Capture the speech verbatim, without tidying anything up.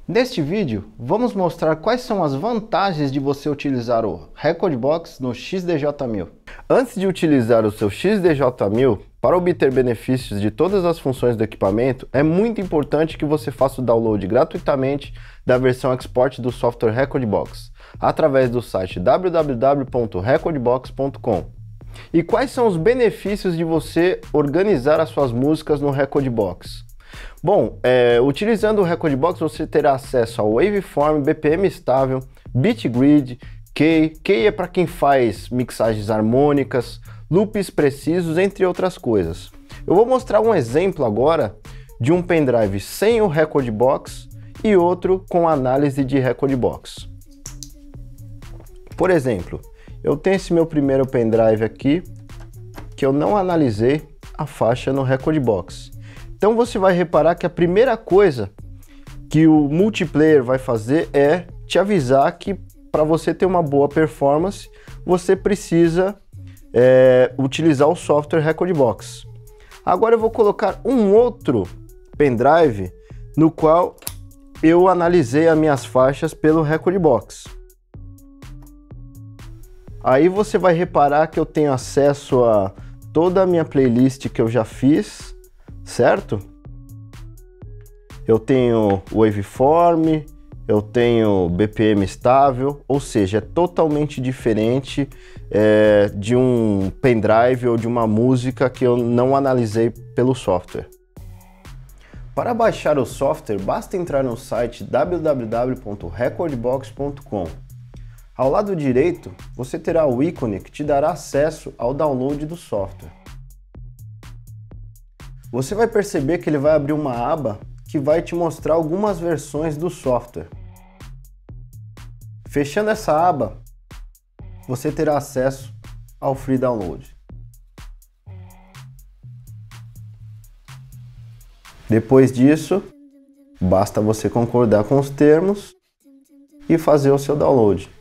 Neste vídeo, vamos mostrar quais são as vantagens de você utilizar o Rekordbox no X D J mil. Antes de utilizar o seu X D J mil, para obter benefícios de todas as funções do equipamento, é muito importante que você faça o download gratuitamente da versão Export do software Rekordbox, através do site w w w ponto rekordbox ponto com. E quais são os benefícios de você organizar as suas músicas no Rekordbox? Bom, é, utilizando o Rekordbox você terá acesso ao Waveform, B P M estável, Beat Grid, Key. Key é para quem faz mixagens harmônicas, loops precisos, entre outras coisas. Eu vou mostrar um exemplo agora de um pendrive sem o Rekordbox e outro com análise de Rekordbox. Por exemplo, eu tenho esse meu primeiro pendrive aqui, que eu não analisei a faixa no Rekordbox. Então você vai reparar que a primeira coisa que o multiplayer vai fazer é te avisar que para você ter uma boa performance, você precisa é, utilizar o software Rekordbox. Agora eu vou colocar um outro pendrive no qual eu analisei as minhas faixas pelo Rekordbox. Aí você vai reparar que eu tenho acesso a toda a minha playlist que eu já fiz, certo? Eu tenho Waveform, eu tenho B P M estável, ou seja, é totalmente diferente é, de um pendrive ou de uma música que eu não analisei pelo software. Para baixar o software, basta entrar no site w w w ponto rekordbox ponto com. Ao lado direito, você terá o ícone que te dará acesso ao download do software. Você vai perceber que ele vai abrir uma aba que vai te mostrar algumas versões do software. Fechando essa aba, você terá acesso ao Free Download. Depois disso, basta você concordar com os termos e fazer o seu download.